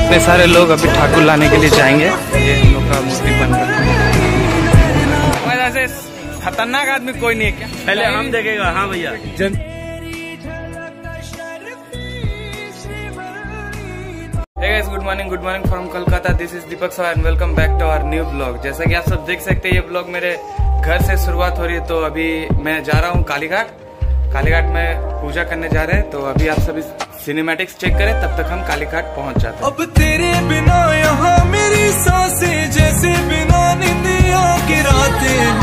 इतने सारे लोग अभी ठाकुर लाने के लिए जाएंगे। ये हम लोग का मूर्ति बन रहा है। वैसे खतरनाक आदमी कोई नहीं है क्या? पहले हम देखेगा। हाँ भैया। Good morning from Kolkata. This is Deepak so and welcome back to our new blog. जैसा कि आप सब देख सकते हैं ये ब्लॉग मेरे घर से शुरुआत हो रही है। तो अभी मैं जा रहा हूँ कालीघाट में पूजा करने जा रहे हैं। तो अभी आप सभी सिनेमैटिक्स चेक करें, तब तक हम कालीघाट पहुँच जाते हैं। अब तेरे बिना यहाँ मेरी सांसें जैसे बिना निंदिया की रातें,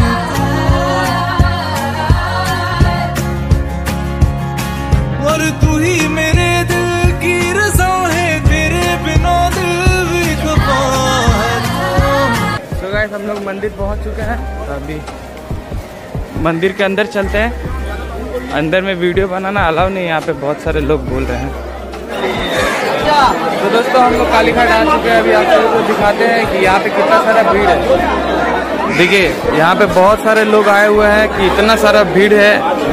और तू ही मेरे दिल की रज़ा है, तेरे बिना दिल भी कबार। तो गाइस हम लोग मंदिर पहुंच चुके हैं। अभी मंदिर के अंदर चलते हैं। अंदर में वीडियो बनाना अलाउ नहीं है, यहाँ पे बहुत सारे लोग बोल रहे हैं। तो दोस्तों हम लोग कालीघाट आ चुके हैं। अभी आप लोगों को दिखाते हैं कि यहाँ पे कितना सारा भीड़ है। देखिए यहाँ पे बहुत सारे लोग आए हुए हैं कि इतना सारा भीड़ है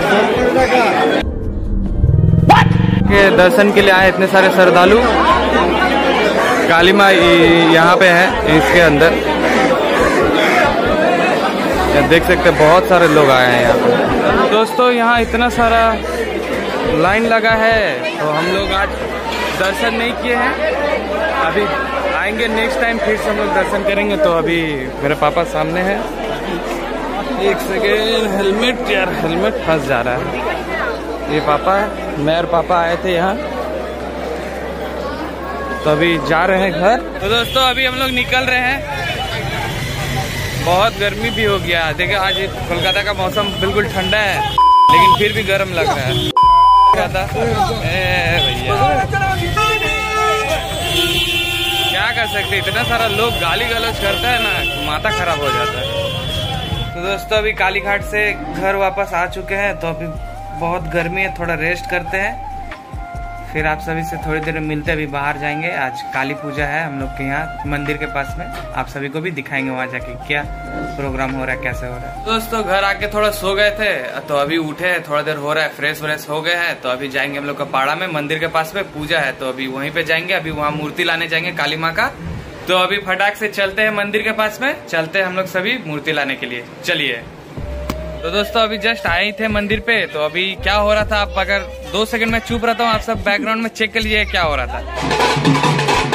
के दर्शन के लिए आए इतने सारे श्रद्धालु। काली माँ यहाँ पे है इसके अंदर, देख सकते हैं बहुत सारे लोग आए हैं यहाँ पे। दोस्तों यहाँ इतना सारा लाइन लगा है, तो हम लोग आज दर्शन नहीं किए हैं। अभी आएंगे नेक्स्ट टाइम, फिर से हम लोग दर्शन करेंगे। तो अभी मेरे पापा सामने हैं। एक सेकेंड, हेलमेट यार, हेलमेट फंस जा रहा है। ये पापा है, मैं और पापा आए थे यहाँ, तो अभी जा रहे हैं घर। तो दोस्तों अभी हम लोग निकल रहे हैं। बहुत गर्मी भी हो गया। देखिए आज कोलकाता का मौसम बिल्कुल ठंडा है, लेकिन फिर भी गर्म लग रहा है। भैया क्या कर सकते, इतना सारा लोग गाली गलौज करता है ना, माथा खराब हो जाता है। तो दोस्तों अभी कालीघाट से घर वापस आ चुके हैं। तो अभी बहुत गर्मी है, थोड़ा रेस्ट करते हैं, फिर आप सभी से थोड़ी देर में मिलते हैं। अभी बाहर जाएंगे, आज काली पूजा है हम लोग के यहाँ मंदिर के पास में। आप सभी को भी दिखाएंगे वहाँ जाके क्या प्रोग्राम हो रहा है, कैसे हो रहा है। दोस्तों घर आके थोड़ा सो गए थे, तो अभी उठे हैं, थोड़ा देर हो रहा है, फ्रेश व्रेश हो गए हैं। तो अभी जाएंगे हम लोग का पाड़ा में, मंदिर के पास में पूजा है, तो अभी वहीं पे जाएंगे। अभी वहाँ मूर्ति लाने जाएंगे काली माँ का। तो अभी फटाक से चलते हैं मंदिर के पास में, चलते हैं हम लोग सभी मूर्ति लाने के लिए। चलिए। तो दोस्तों अभी जस्ट आए ही थे मंदिर पे। तो अभी क्या हो रहा था, आप अगर 2 सेकंड में चुप रहता हूँ, आप सब बैकग्राउंड में चेक कर लीजिए क्या हो रहा था।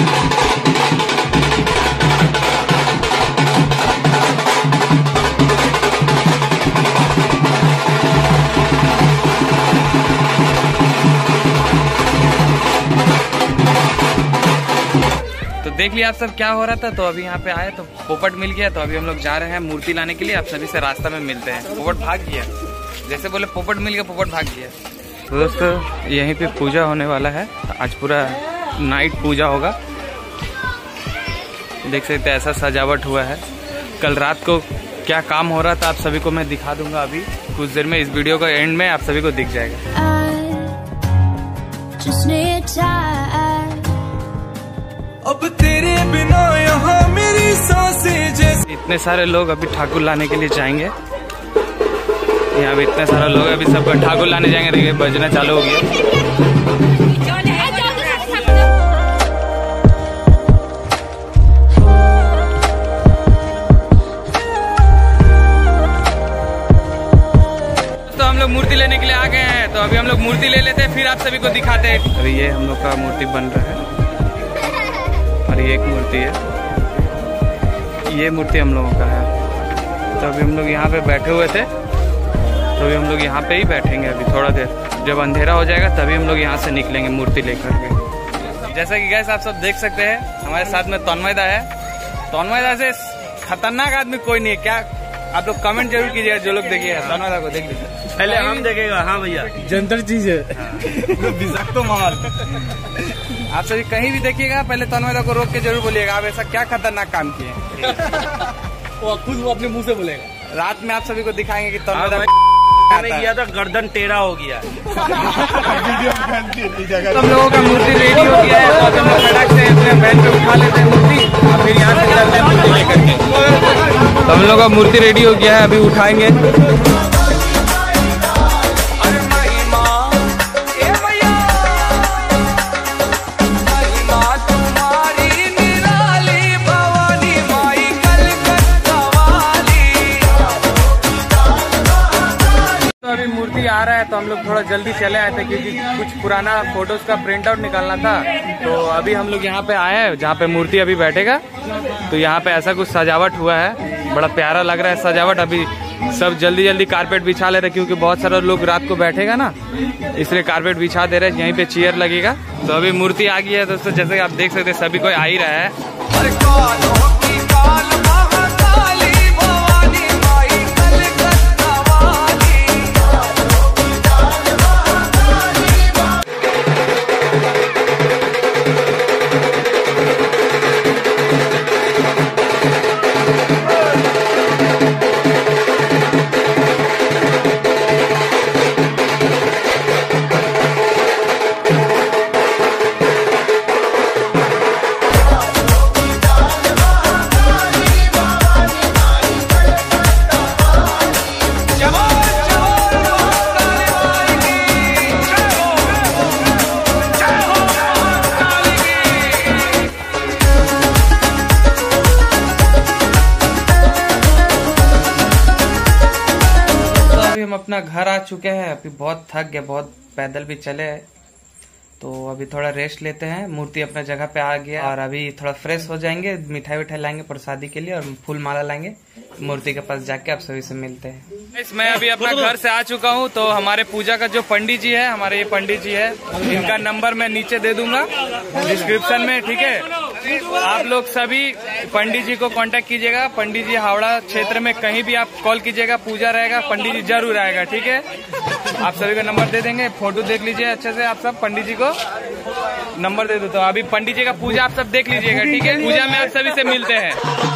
तो देख लिया आप सब क्या हो रहा था। तो अभी यहाँ पे आए तो पोपट मिल गया। तो अभी हम लोग जा रहे हैं मूर्ति लाने के लिए। आप सभी से रास्ता में मिलते हैं। पोपट भाग गया, जैसे बोले पोपट मिल गया, पोपट भाग गया। तो दोस्तों यहीं पे पूजा होने वाला है। आज पूरा नाइट पूजा होगा, देख सकते हैं ऐसा सजावट हुआ है। कल रात को क्या काम हो रहा था आप सभी को मैं दिखा दूंगा अभी कुछ देर में। इस वीडियो का एंड में आप सभी को दिख जाएगा। अब तेरे बिना यहाँ मेरी सांसें जैसे। इतने सारे लोग अभी ठाकुर लाने के लिए जाएंगे। यहाँ भी इतने सारे लोग अभी सब ठाकुर लाने जाएंगे। देखिए बजना चालू हो गया। तो हम लोग मूर्ति लेने के लिए आ गए हैं। तो अभी हम लोग मूर्ति ले लेते हैं, फिर आप सभी को दिखाते हैं। अभी ये हम लोग का मूर्ति बन रहा है, और ये एक मूर्ति है, ये मूर्ति हम लोगों का है। तो अभी हम लोग यहाँ पे बैठे हुए थे, तो अभी हम लोग यहाँ पे ही बैठेंगे अभी थोड़ा देर। जब अंधेरा हो जाएगा तभी हम लोग यहाँ से निकलेंगे मूर्ति लेकर के। जैसा कि गाइस आप सब देख सकते हैं हमारे साथ में तन्मयदा है। तन्मयदा से खतरनाक आदमी कोई नहीं है क्या? आप लोग कमेंट जरूर कीजिएगा, जो लोग देखिएगा तन्मयदा को देख लीजिए। पहले हम देखेगा। हाँ भैया। जंतर चीज है। बिजक माल। आप सभी कहीं भी देखिएगा, पहले तन्मयदा को रोक के जरूर बोलिएगा आप ऐसा क्या खतरनाक काम किए। वो खुद वो अपने मुंह से बोलेगा। रात में आप सभी को दिखाएंगे कि तन्मयदा किया था, गर्दन टेढ़ा हो गया। तो हम लोगों का मूर्ति रेडी हो गया है। तो हम लोग फटाक से अपने वैन पे उठा लेते हैं मूर्ति, और फिर यहाँ से चलते हैं मूर्ति लेकर के। तो हम लोग का मूर्ति रेडी हो गया है, अभी उठाएंगे। महिमा तुम्हारी आ रहा है तो हम लोग थोड़ा जल्दी चले आए थे क्योंकि कुछ पुराना फोटोज का प्रिंट आउट निकालना था। तो अभी हम लोग यहाँ पे आए हैं जहाँ पे मूर्ति अभी बैठेगा। तो यहाँ पे ऐसा कुछ सजावट हुआ है, बड़ा प्यारा लग रहा है सजावट। अभी सब जल्दी जल्दी कारपेट बिछा ले रहे क्योंकि बहुत सारे लोग रात को बैठेगा ना, इसलिए कारपेट बिछा दे रहे हैं। यहीं पे चेयर लगेगा। तो अभी मूर्ति आ गई है दोस्तों, जैसे कि आप देख सकते हैं सभी कोई आ ही रहा है। हम अपना घर आ चुके हैं। अभी बहुत थक गए, बहुत पैदल भी चले हैं, तो अभी थोड़ा रेस्ट लेते हैं। मूर्ति अपना जगह पे आ गया और अभी थोड़ा फ्रेश हो जाएंगे, मिठाई विठाई लाएंगे प्रसादी के लिए और फूल माला लाएंगे। मूर्ति के पास जाके आप सभी से मिलते हैं। मैं अभी अपना घर से आ चुका हूँ। तो हमारे पूजा का जो पंडित जी है, हमारे ये पंडित जी है, इनका नंबर मैं नीचे दे दूंगा डिस्क्रिप्शन में, ठीक है। आप लोग सभी पंडित जी को कांटेक्ट कीजिएगा। पंडित जी हावड़ा क्षेत्र में कहीं भी आप कॉल कीजिएगा, पूजा रहेगा, पंडित जी जरूर आएगा, ठीक है। आप सभी का नंबर दे देंगे, फोटो देख लीजिए अच्छे से। आप सब पंडित जी को नंबर दे दो। तो अभी पंडित जी का पूजा आप सब देख लीजिएगा, ठीक है। पूजा में आप सभी से मिलते हैं।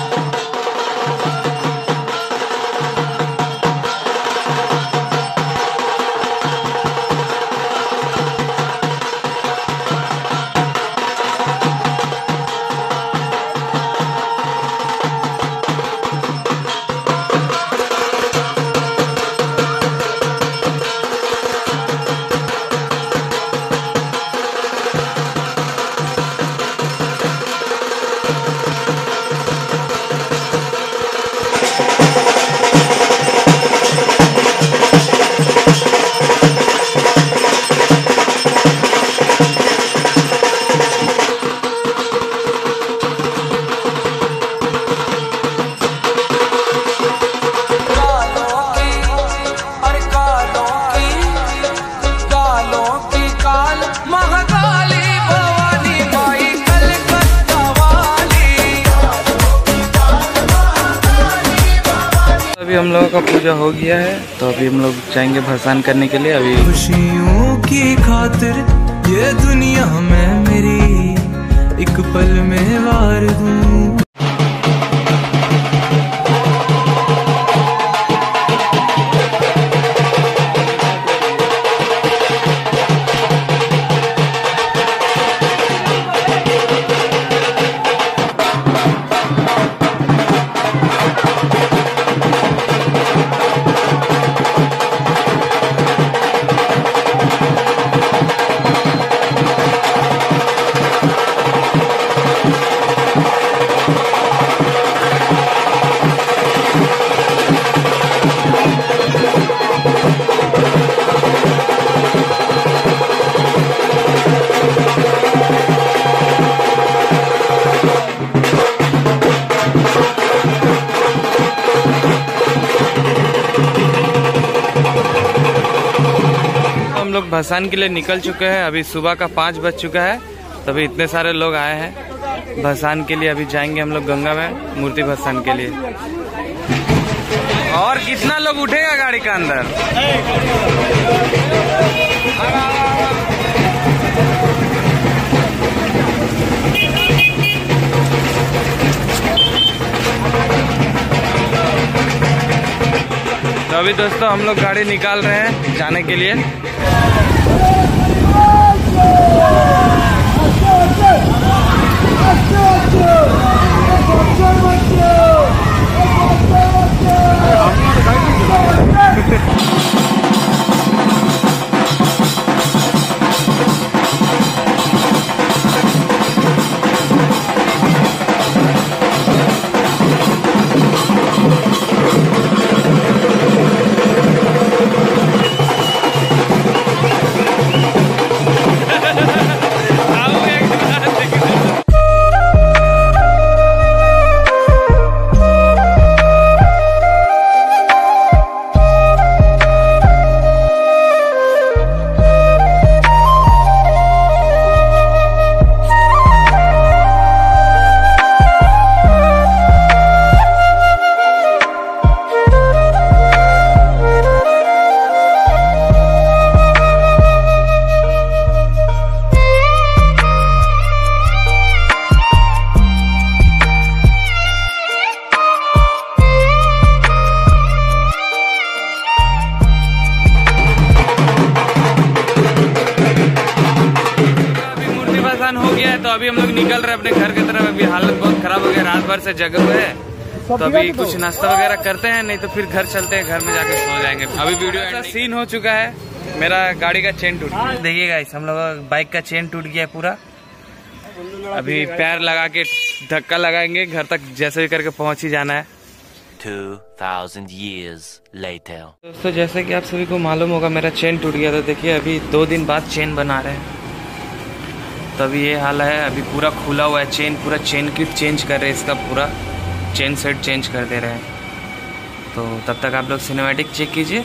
अभी हम लोगों का पूजा हो गया है, तो अभी हम लोग जाएंगे भसान करने के लिए। अभी खुशियों की खातिर ये दुनिया में मेरी एक पल में वार दूं। लोग भसान के लिए निकल चुके हैं। अभी सुबह का 5 बज चुका है, तभी इतने सारे लोग आए हैं भसान के लिए। अभी जाएंगे हम लोग गंगा में मूर्ति भसान के लिए। और कितना लोग उठेगा गाड़ी का अंदर? तो अभी दोस्तों हम लोग गाड़ी निकाल रहे हैं जाने के लिए। से जगे हुए हैं, तो अभी कुछ नाश्ता वगैरह करते हैं, नहीं तो फिर घर चलते हैं, घर में जाके सो जाएंगे। अभी वीडियो ऐसा सीन हो चुका है, मेरा गाड़ी का चेन टूट गया। देखिए गाइस, हम लोग बाइक का चेन टूट गया पूरा। अभी पैर लगा के धक्का लगाएंगे, घर तक जैसे भी करके पहुंच ही जाना है। 2000 years later. दोस्तों जैसे कि आप सभी को मालूम होगा, मेरा चेन टूट गया था। देखिए अभी 2 दिन बाद चेन बना रहे हैं, तभी ये हाल है। अभी पूरा खुला हुआ है चेन, पूरा चेन किट चेंज कर रहे हैं, इसका पूरा चेन सेट चेंज कर दे रहे हैं। तो तब तक आप लोग सिनेमैटिक चेक कीजिए।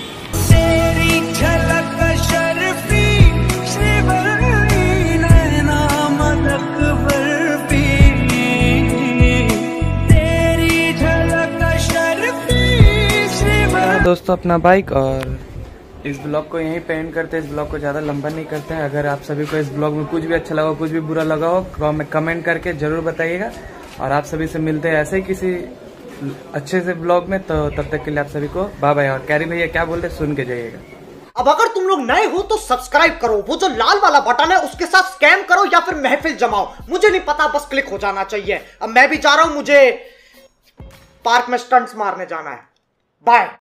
दोस्तों अपना बाइक, और इस ब्लॉग को यहीं पे एंड करते हैं। इस ब्लॉग को ज़्यादा लंबा नहीं करते हैं। अगर आप सभी को इस ब्लॉग में कुछ भी अच्छा लगा, कुछ भी बुरा लगा हो, कमेंट करके जरूर बताइएगा। और आप सभी से मिलते हैं ऐसे ही किसी अच्छे से ब्लॉग में। तो तब तक के लिए आप सभी को बाय बाय। और कैरी भैया क्या बोलते सुन के जाइएगा। अब अगर तुम लोग नए हो तो सब्सक्राइब करो, वो जो लाल वाला बटन है उसके साथ स्कैम करो या फिर महफिल जमाओ, मुझे नहीं पता, बस क्लिक हो जाना चाहिए। अब मैं भी जा रहा हूं, मुझे पार्क में स्टंट्स मारने जाना है। बाय।